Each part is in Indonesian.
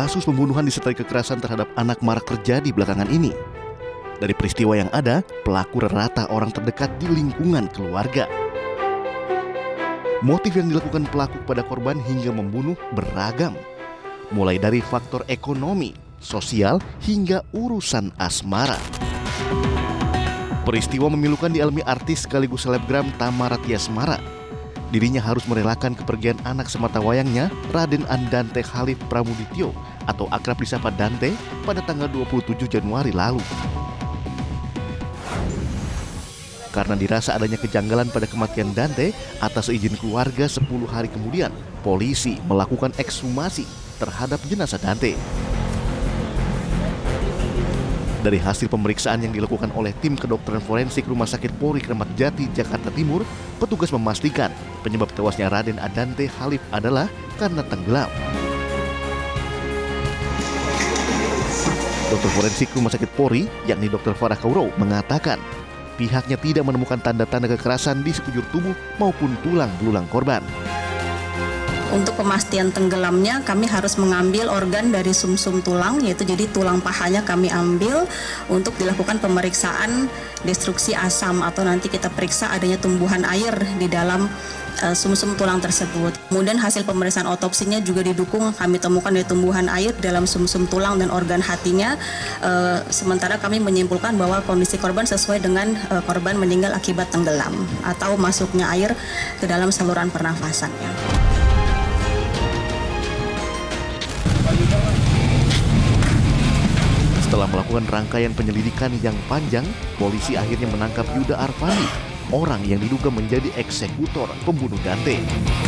Kasus pembunuhan disertai kekerasan terhadap anak marak terjadi belakangan ini. Dari peristiwa yang ada, pelaku rata orang terdekat di lingkungan keluarga. Motif yang dilakukan pelaku kepada korban hingga membunuh beragam. Mulai dari faktor ekonomi, sosial, hingga urusan asmara. Peristiwa memilukan dialami artis sekaligus selebgram Tamara Tiasmara. Dirinya harus merelakan kepergian anak semata wayangnya, Raden Andante Khalif Pramudityo atau akrab disapa Dante pada tanggal 27 Januari lalu. Karena dirasa adanya kejanggalan pada kematian Dante, atas izin keluarga 10 hari kemudian, polisi melakukan ekshumasi terhadap jenazah Dante. Dari hasil pemeriksaan yang dilakukan oleh tim kedokteran forensik Rumah Sakit Polri Kramat Jati, Jakarta Timur, petugas memastikan penyebab tewasnya Raden Andante Khalif adalah karena tenggelam. Dokter forensik Rumah Sakit Polri, yakni Dr. Farah Kauro, mengatakan pihaknya tidak menemukan tanda-tanda kekerasan di sekujur tubuh maupun tulang belulang korban. Untuk pemastian tenggelamnya, kami harus mengambil organ dari sumsum tulang, yaitu jadi tulang pahanya kami ambil untuk dilakukan pemeriksaan destruksi asam atau nanti kita periksa adanya tumbuhan air di dalam sumsum tulang tersebut. Kemudian hasil pemeriksaan otopsinya juga didukung kami temukan dari tumbuhan air dalam sumsum tulang dan organ hatinya. Sementara kami menyimpulkan bahwa kondisi korban sesuai dengan korban meninggal akibat tenggelam atau masuknya air ke dalam saluran pernafasannya. Setelah melakukan rangkaian penyelidikan yang panjang, polisi akhirnya menangkap Yuda Arfandi, orang yang diduga menjadi eksekutor pembunuh Dante.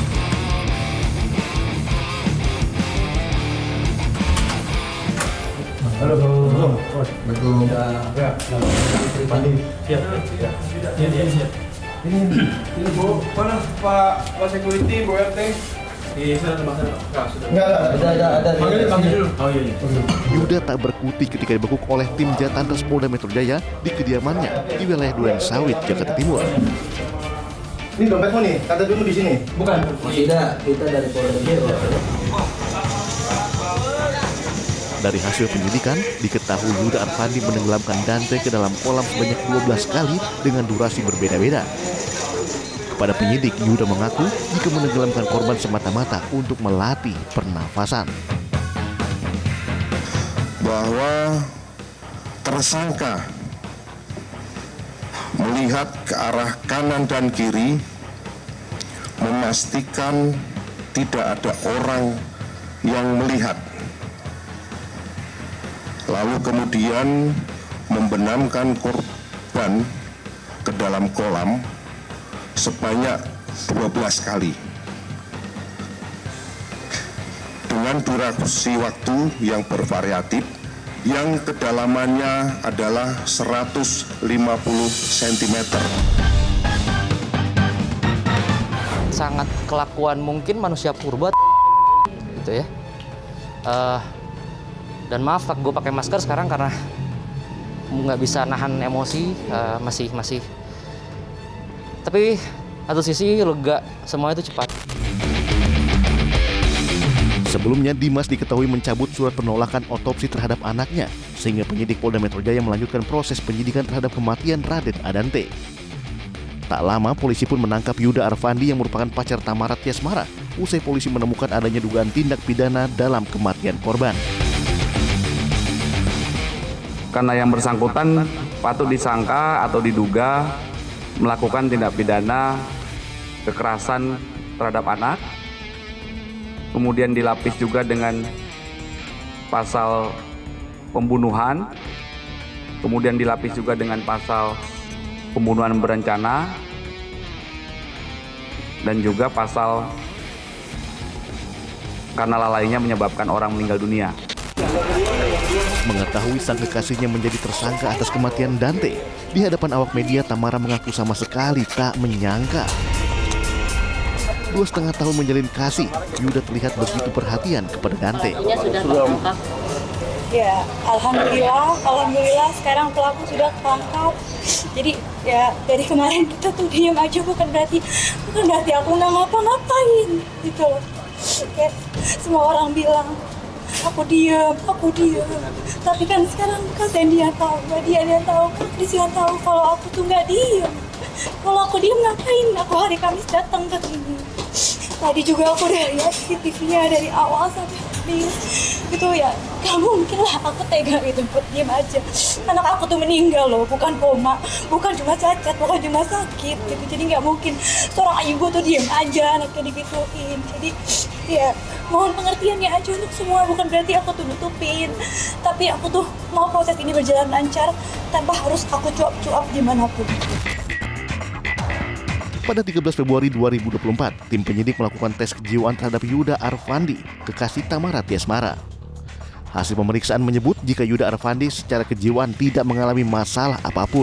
Halo, Assalamualaikum. Ya, Pandi. Siap. Siap. Ini Bu, mana Pak Security, Bu RT? Di sana tempat sana. Enggak, ada. Panggil dulu. Oh iya. Yuda tak berkutik ketika dibekuk oleh tim Jatanras Polda Metro Jaya di kediamannya di wilayah Duren Sawit, Jakarta Timur. Ini dompetmu nih, kata dulu di sini. Bukan. Tidak, kita dari Polda Metro. Dari hasil penyidikan, diketahui Yuda Arfandi menenggelamkan Dante ke dalam kolam sebanyak 12 kali dengan durasi berbeda-beda. Pada penyidik, Yuda mengaku jika menenggelamkan korban semata-mata untuk melatih pernafasan. Bahwa tersangka melihat ke arah kanan dan kiri, memastikan tidak ada orang yang melihat. Lalu kemudian membenamkan korban ke dalam kolam sebanyak 12 kali. Dengan durasi waktu yang bervariatif, yang kedalamannya adalah 150 cm. Sangat kelakuan mungkin manusia purba gitu ya. Dan maaf, gue pakai masker sekarang karena nggak bisa nahan emosi, masih. Tapi satu sisi lega, semua itu cepat. Sebelumnya, Dimas diketahui mencabut surat penolakan otopsi terhadap anaknya, sehingga penyidik Polda Metro Jaya melanjutkan proses penyidikan terhadap kematian Raden Andante. Tak lama, polisi pun menangkap Yuda Arfandi yang merupakan pacar Tamara Tiasmara, usai polisi menemukan adanya dugaan tindak pidana dalam kematian korban. Karena yang bersangkutan patut disangka atau diduga melakukan tindak pidana kekerasan terhadap anak, kemudian dilapis juga dengan pasal pembunuhan, kemudian dilapis juga dengan pasal pembunuhan berencana, dan juga pasal karena lalainya menyebabkan orang meninggal dunia. Mengetahui sang kekasihnya menjadi tersangka atas kematian Dante, di hadapan awak media Tamara mengaku sama sekali tak menyangka. 2,5 tahun menjalin kasih, Yuda terlihat begitu perhatian kepada Dante. Sudah tertangkap. Ya, alhamdulillah sekarang pelaku sudah ketangkap. Jadi ya dari kemarin kita tuh diam aja bukan berarti aku nggak ngapa-ngapain gitu loh. Kayak semua orang bilang Aku diam. Tapi kan sekarang kasihan dia tahu, dia tahu, Kris yang tahu kalau aku tuh nggak diam. Kalau aku diam ngapain? Aku hari Kamis datang ke sini. Tadi juga aku udah lihat CCTV-nya dari awal sampai habis. Gitu ya, gak mungkin lah aku tega gitu buat diam aja. Anak aku tuh meninggal loh, bukan koma, bukan cuma cacat, bukan cuma sakit gitu. Jadi nggak mungkin seorang ibu tuh diam aja anaknya digituin. Jadi ya mohon pengertiannya aja untuk semua, bukan berarti aku tuh nutupin. Tapi aku tuh mau proses ini berjalan lancar tanpa harus aku cuap-cuap dimanapun. Pada 13 Februari 2024, tim penyidik melakukan tes kejiwaan terhadap Yuda Arfandi, kekasih Tamara Tiasmara. Hasil pemeriksaan menyebut jika Yuda Arfandi secara kejiwaan tidak mengalami masalah apapun.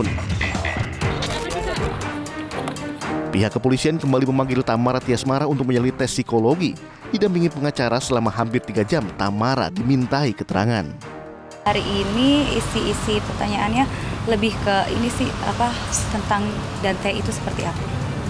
Pihak kepolisian kembali memanggil Tamara Tiasmara untuk menyelidiki tes psikologi. Didampingi pengacara selama hampir 3 jam, Tamara dimintai keterangan. Hari ini isi pertanyaannya lebih ke ini sih, tentang Dante itu seperti apa.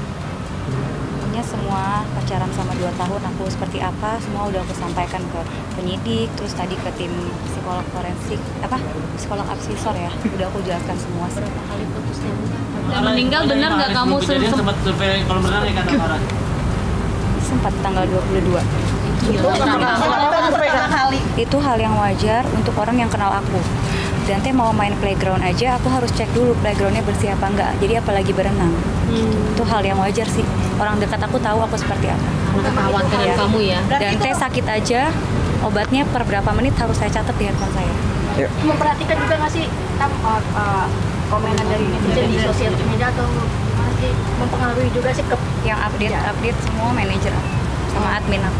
Semua pacaran sama 2 tahun aku seperti apa, semua udah aku sampaikan ke penyidik, terus tadi ke tim psikolog forensik, psikolog absisor ya, udah aku jelaskan semua. Berapa kali putusnya? Dan meninggal benar nggak kamu sempat survei kolam renang ya kan Tamara? Sempat tanggal 22. Itu hal yang wajar untuk orang yang kenal aku. Dante mau main playground aja, aku harus cek dulu playgroundnya bersih apa enggak. Jadi apalagi berenang. Itu hal yang wajar sih. Orang dekat aku tahu aku seperti apa. Kekhawatiran kamu ya. Dante sakit aja, obatnya per berapa menit harus saya catat di handphone saya. Memperhatikan juga nggak sih komenan dari netizen di sosial media atau masih mempengaruhi juga sih ke yang update semua manajer sama admin aku.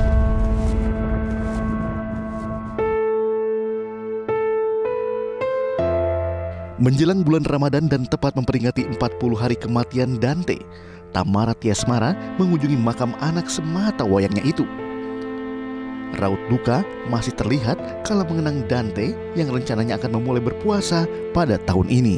Menjelang bulan Ramadan dan tepat memperingati 40 hari kematian Dante, Tamara Tiasmara mengunjungi makam anak semata wayangnya itu. Raut duka masih terlihat kala mengenang Dante yang rencananya akan memulai berpuasa pada tahun ini.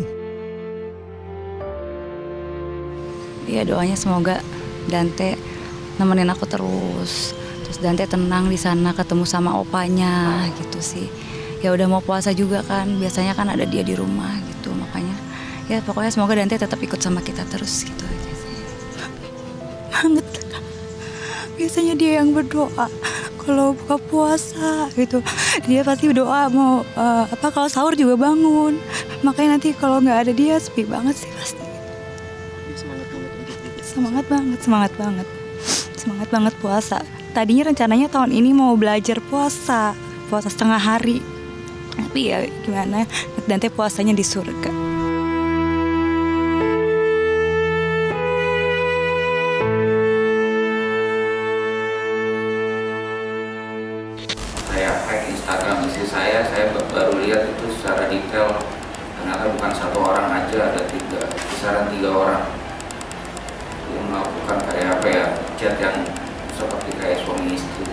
Ya doanya semoga Dante nemenin aku terus Dante tenang di sana, ketemu sama opanya gitu sih. Ya udah mau puasa juga kan, biasanya kan ada dia di rumah gitu, makanya ya pokoknya semoga Dante tetap ikut sama kita terus gitu aja sih. Banget. Biasanya dia yang berdoa kalau buka puasa gitu. Dia pasti berdoa mau kalau sahur juga bangun. Makanya nanti kalau nggak ada dia sepi banget sih pasti. Semangat banget puasa. Tadinya rencananya tahun ini mau belajar puasa setengah hari. Tapi ya gimana, Dante puasanya di surga. Saya hack Instagram istri saya baru lihat itu secara detail. Ternyata bukan 1 orang aja, ada kisaran 3 orang yang melakukan kayak chat yang seperti kayak suami istri.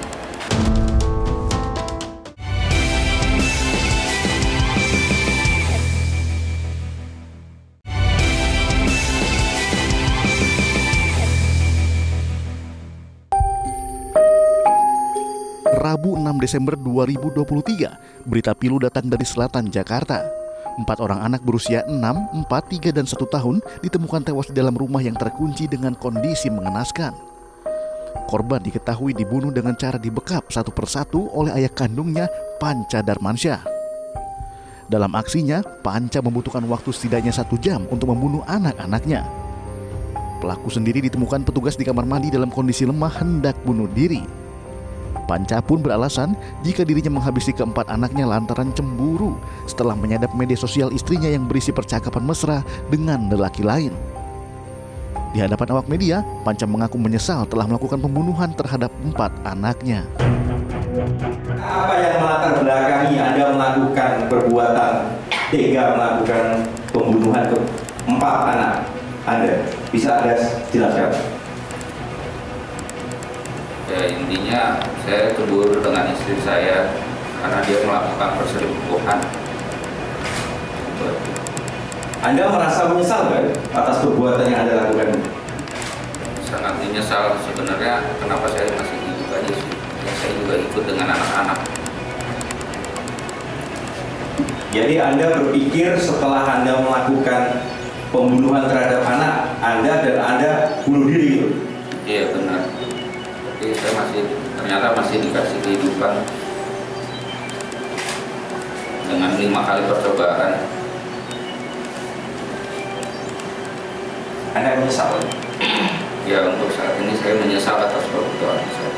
Rabu 6 Desember 2023, berita pilu datang dari selatan Jakarta. 4 orang anak berusia 6, 4, 3, dan 1 tahun ditemukan tewas di dalam rumah yang terkunci dengan kondisi mengenaskan. Korban diketahui dibunuh dengan cara dibekap satu persatu oleh ayah kandungnya, Panca Darmansyah. Dalam aksinya, Panca membutuhkan waktu setidaknya 1 jam untuk membunuh anak-anaknya. Pelaku sendiri ditemukan petugas di kamar mandi dalam kondisi lemah hendak bunuh diri. Panca pun beralasan jika dirinya menghabisi keempat anaknya lantaran cemburu setelah menyadap media sosial istrinya yang berisi percakapan mesra dengan lelaki lain. Di hadapan awak media, Panca mengaku menyesal telah melakukan pembunuhan terhadap 4 anaknya. Apa yang melatar belakangi Anda melakukan perbuatan tega melakukan pembunuhan ke 4 anak Anda? Bisa Anda jelaskan? Ya, intinya saya cemburu dengan istri saya karena dia melakukan perselingkuhan. Anda merasa menyesal kan atas perbuatan yang Anda lakukan? Sangat menyesal sebenarnya. Kenapa saya masih hidup aja sih? Ya, saya juga ikut dengan anak-anak. Jadi Anda berpikir setelah Anda melakukan pembunuhan terhadap anak Anda dan Anda bunuh diri gitu? Iya benar. Tapi saya ternyata masih dikasih kehidupan dengan 5 kali percobaan. Anda menyesal? Ya, untuk saat ini saya menyesal atas perbuatan saya.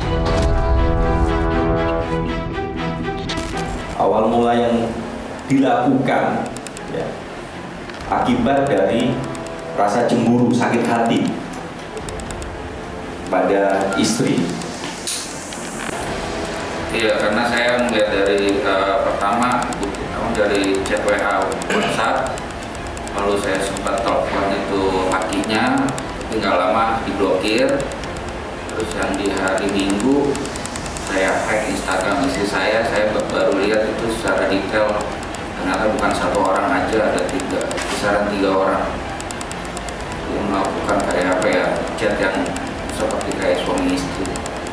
Awal mula yang dilakukan ya, akibat dari rasa cemburu, sakit hati pada istri. Iya, karena saya melihat dari pertama dari chat WA WhatsApp, lalu saya sempat telepon itu lakinya, tapi nggak lama diblokir. Terus yang di hari Minggu saya hack Instagram istri saya baru lihat itu secara detail, ternyata bukan 1 orang aja, ada kisaran 3 orang yang melakukan kayak apa ya, chat yang seperti kayak suami istri.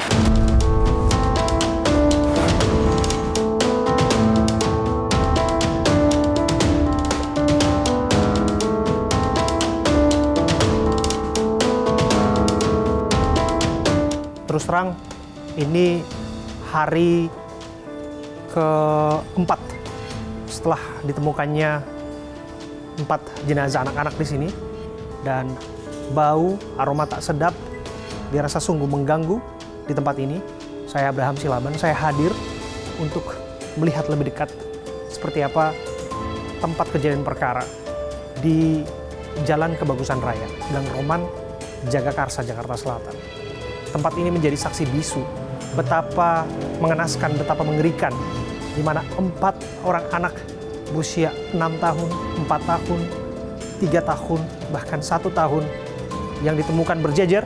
Terus terang, ini hari ke-4 setelah ditemukannya 4 jenazah anak-anak di sini, dan bau aroma tak sedap dirasa sungguh mengganggu di tempat ini. Saya Abraham Silaban, saya hadir untuk melihat lebih dekat seperti apa tempat kejadian perkara di Jalan Kebagusan Raya, Gang Roman, Jagakarsa, Jakarta Selatan. Tempat ini menjadi saksi bisu betapa mengenaskan, betapa mengerikan, di mana 4 orang anak berusia 6 tahun, 4 tahun, 3 tahun, bahkan 1 tahun yang ditemukan berjejer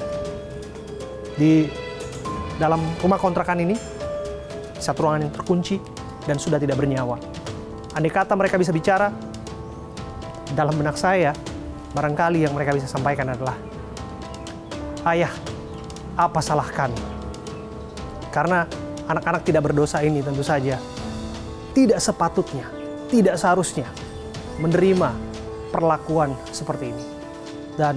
di dalam rumah kontrakan ini, satu ruangan yang terkunci dan sudah tidak bernyawa. Andai kata mereka bisa bicara, dalam benak saya, barangkali yang mereka bisa sampaikan adalah, "Ayah, apa salah kami?" Karena anak-anak tidak berdosa ini tentu saja tidak sepatutnya, tidak seharusnya menerima perlakuan seperti ini. Dan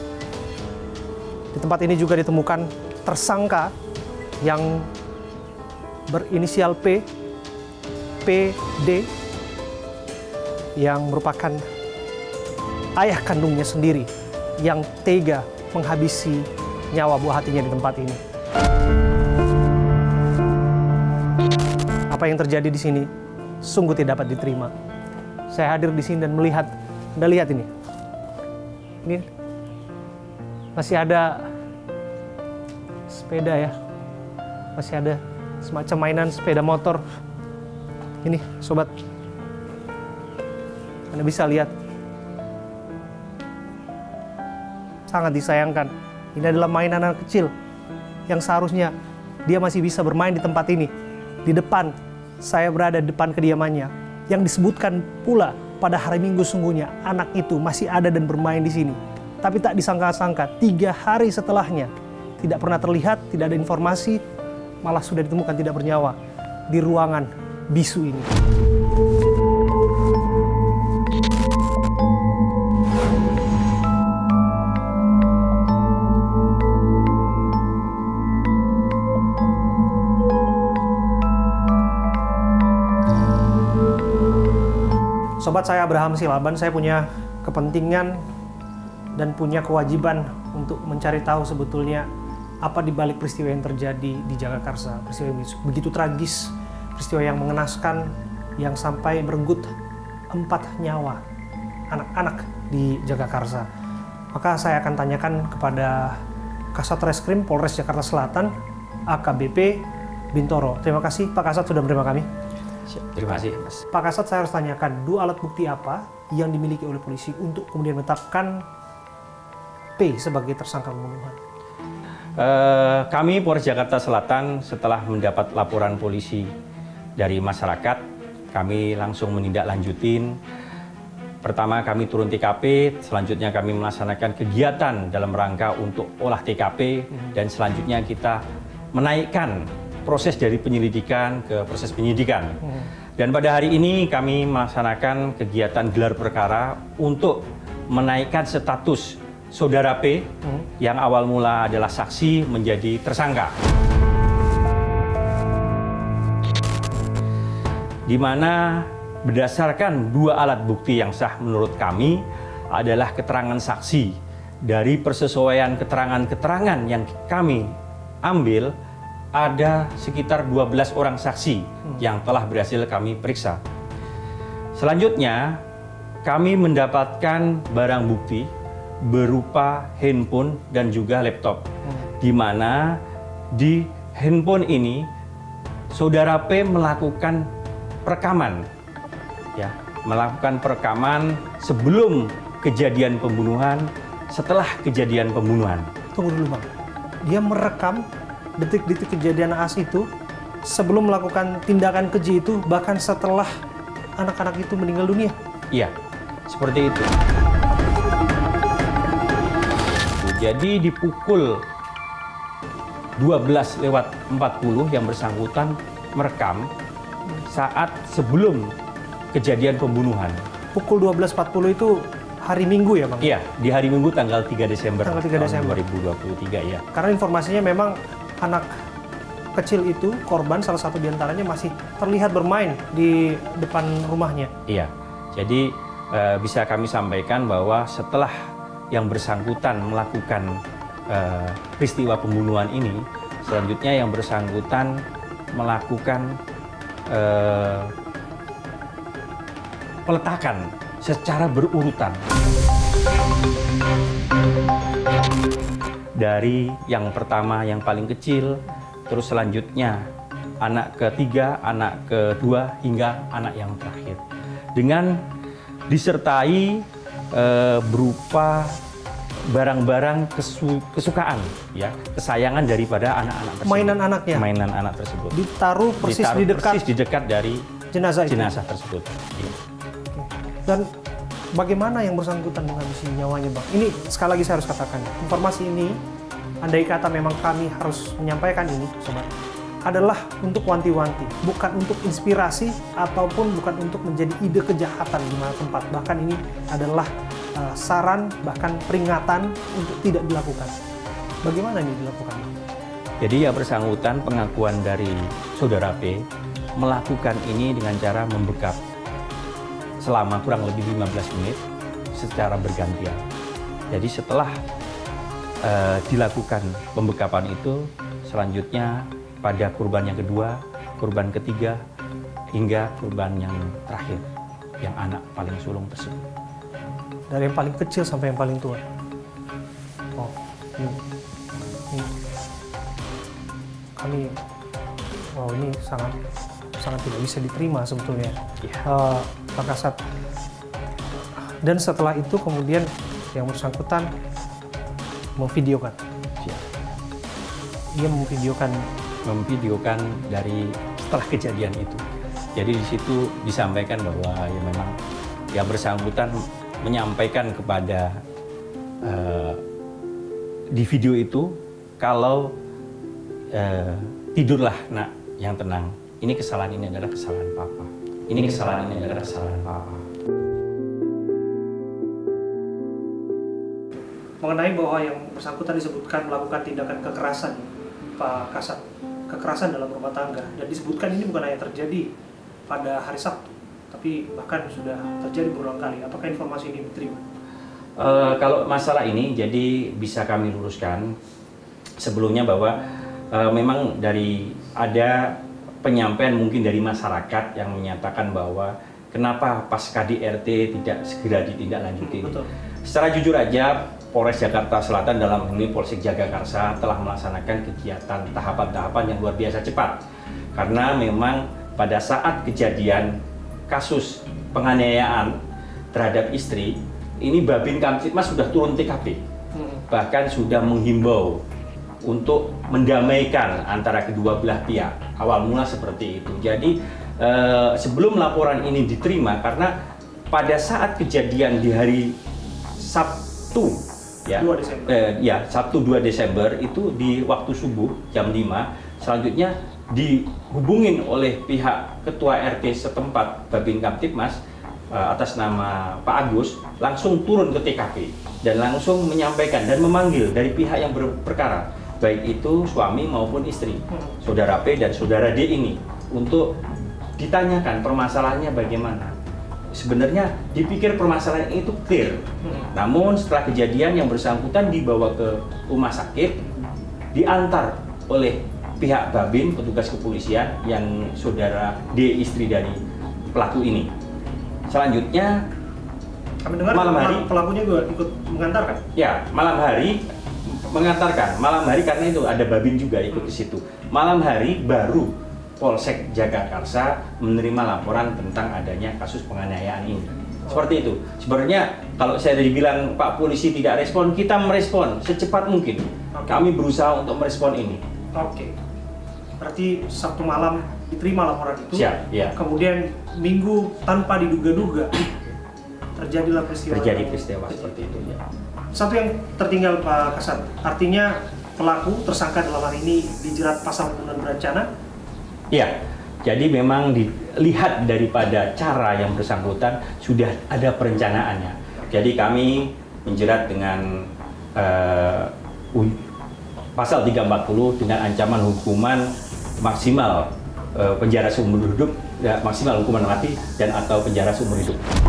di tempat ini juga ditemukan tersangka yang berinisial P, PD, yang merupakan ayah kandungnya sendiri yang tega menghabisi nyawa buah hatinya di tempat ini. Apa yang terjadi di sini sungguh tidak dapat diterima. Saya hadir di sini dan melihat, Anda lihat ini. Ini masih ada sepeda ya. Masih ada semacam mainan sepeda motor. Ini, sobat. Anda bisa lihat. Sangat disayangkan. Ini adalah mainan anak kecil yang seharusnya dia masih bisa bermain di tempat ini. Di depan, saya berada di depan kediamannya. Yang disebutkan pula pada hari Minggu sungguhnya anak itu masih ada dan bermain di sini. Tapi tak disangka-sangka 3 hari setelahnya tidak pernah terlihat, tidak ada informasi, malah sudah ditemukan tidak bernyawa di ruangan bisu ini. Sobat, saya Abraham Silaban, saya punya kepentingan dan punya kewajiban untuk mencari tahu sebetulnya apa di balik peristiwa yang terjadi di Jagakarsa. Peristiwa yang begitu tragis, peristiwa yang mengenaskan, yang sampai merenggut 4 nyawa anak-anak di Jagakarsa. Maka saya akan tanyakan kepada Kasat Reskrim Polres Jakarta Selatan, AKBP Bintoro. Terima kasih Pak Kasat sudah menerima kami. Terima kasih, Mas. Pak Kasat, saya harus tanyakan, 2 alat bukti apa yang dimiliki oleh polisi untuk kemudian menetapkan P sebagai tersangka pembunuhan? Kami Polres Jakarta Selatan setelah mendapat laporan polisi dari masyarakat, kami langsung menindaklanjutin. Pertama kami turun TKP, selanjutnya kami melaksanakan kegiatan dalam rangka untuk olah TKP, dan selanjutnya kita menaikkan proses dari penyelidikan ke proses penyidikan. Dan pada hari ini kami melaksanakan kegiatan gelar perkara untuk menaikkan status Saudara P yang awal mula adalah saksi menjadi tersangka. Di mana berdasarkan 2 alat bukti yang sah menurut kami adalah keterangan saksi. Dari persesuaian keterangan-keterangan yang kami ambil, ada sekitar 12 orang saksi yang telah berhasil kami periksa. Selanjutnya, kami mendapatkan barang bukti berupa handphone dan juga laptop. Di mana di handphone ini, Saudara P melakukan perekaman, ya, melakukan perekaman sebelum kejadian pembunuhan, setelah kejadian pembunuhan. Tunggu dulu Bang, dia merekam detik-detik kejadian naas itu sebelum melakukan tindakan keji itu, bahkan setelah anak-anak itu meninggal dunia? Iya, seperti itu. Jadi di pukul 12:40 yang bersangkutan merekam saat sebelum kejadian pembunuhan. Pukul 12.40 itu hari Minggu ya Bang? Iya, di hari Minggu tanggal 3 Desember, tanggal 3 Desember 2023 ya. Karena informasinya memang anak kecil itu, korban salah satu diantaranya masih terlihat bermain di depan rumahnya. Iya, jadi bisa kami sampaikan bahwa setelah yang bersangkutan melakukan peristiwa pembunuhan ini, selanjutnya yang bersangkutan melakukan peletakan secara berurutan dari yang pertama yang paling kecil, terus selanjutnya anak ketiga, anak kedua, hingga anak yang terakhir, dengan disertai berupa barang-barang kesukaan, ya, kesayangan daripada anak-anak tersebut. Mainan anaknya? Mainan anak tersebut. Ditaruh persis di dekat dari jenazah tersebut. Ya. Dan bagaimana yang bersangkutan menghabisi nyawanya Bang? Ini sekali lagi saya harus katakan, informasi ini, andai kata memang kami harus menyampaikan ini, sobat, adalah untuk wanti-wanti, bukan untuk inspirasi ataupun bukan untuk menjadi ide kejahatan di mana tempat. Bahkan ini adalah saran, bahkan peringatan untuk tidak dilakukan. Bagaimana ini dilakukan? Jadi yang bersangkutan, pengakuan dari Saudara P melakukan ini dengan cara membekap selama kurang lebih 15 menit secara bergantian. Jadi setelah dilakukan pembekapan itu, selanjutnya pada kurban yang kedua, kurban ketiga, hingga kurban yang terakhir, yang anak paling sulung tersebut. Dari yang paling kecil sampai yang paling tua? Oh, ini. Kami, wow, ini sangat tidak bisa diterima sebetulnya. Pak Kasat. Dan setelah itu kemudian yang bersangkutan memvideokan. Dia memvideokan dari setelah kejadian itu. Jadi di situ disampaikan bahwa ya memang yang bersangkutan menyampaikan kepada di video itu kalau tidurlah nak yang tenang. Ini kesalahan ini adalah kesalahan papa. Ini kesalahan ini adalah kesalahan papa. Mengenai bahwa yang bersangkutan disebutkan melakukan tindakan kekerasan, Pak Kasat, kekerasan dalam rumah tangga, dan disebutkan ini bukan hanya terjadi pada hari Sabtu, tapi bahkan sudah terjadi berulang kali. Apakah informasi ini diterima? Kalau masalah ini, jadi bisa kami luruskan sebelumnya bahwa memang dari ada penyampaian mungkin dari masyarakat yang menyatakan bahwa kenapa pas KDRT tidak segera ditindaklanjuti. Secara jujur aja, Polres Jakarta Selatan dalam ini Polsek Jagakarsa telah melaksanakan kegiatan tahapan-tahapan yang luar biasa cepat. Karena memang pada saat kejadian kasus penganiayaan terhadap istri, ini Babin Kamtipmas sudah turun TKP. Bahkan sudah menghimbau untuk mendamaikan antara kedua belah pihak. Awal mula seperti itu. Jadi sebelum laporan ini diterima, karena pada saat kejadian di hari Sabtu Ya, 2 Desember. Ya, Sabtu 2 Desember itu di waktu subuh jam 5. Selanjutnya dihubungin oleh pihak ketua RT setempat Babin Kamtibmas atas nama Pak Agus, langsung turun ke TKP dan langsung menyampaikan dan memanggil dari pihak yang berperkara, baik itu suami maupun istri, saudara P dan saudara D ini, untuk ditanyakan permasalahannya bagaimana. Sebenarnya dipikir permasalahan itu clear, namun setelah kejadian yang bersangkutan dibawa ke rumah sakit, diantar oleh pihak Babin, petugas kepolisian yang saudara D istri dari pelaku ini. Selanjutnya kami dengar malam hari pelakunya juga ikut mengantarkan. Ya, malam hari mengantarkan. Malam hari karena itu ada Babin juga ikut ke situ. Malam hari baru Polsek Jagakarsa menerima laporan tentang adanya kasus penganiayaan ini. Seperti itu. Sebenarnya kalau saya dibilang Pak Polisi tidak respon, kita merespon secepat mungkin. Kami berusaha untuk merespon ini. Oke. Berarti Sabtu malam diterima laporan itu. Siap, ya. Kemudian Minggu tanpa diduga-duga terjadilah peristiwa. Terjadi peristiwa seperti itu, ya. Satu yang tertinggal Pak Kasat, artinya pelaku tersangka dalam hari ini dijerat pasal pembunuhan berencana. Ya, jadi memang dilihat daripada cara yang bersangkutan sudah ada perencanaannya. Jadi kami menjerat dengan pasal 340 dengan ancaman hukuman maksimal penjara seumur hidup, maksimal hukuman mati dan atau penjara seumur hidup.